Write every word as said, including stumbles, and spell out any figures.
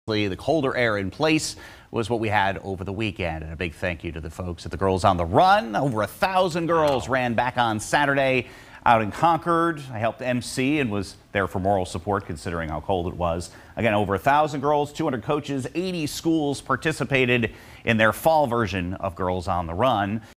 The colder air in place was what we had over the weekend, and a big thank you to the folks at the Girls on the Run. Over a thousand girls ran back on Saturday out in Concord. I helped M C and was there for moral support considering how cold it was. Again, over a thousand girls, two hundred coaches, eighty schools participated in their fall version of Girls on the Run.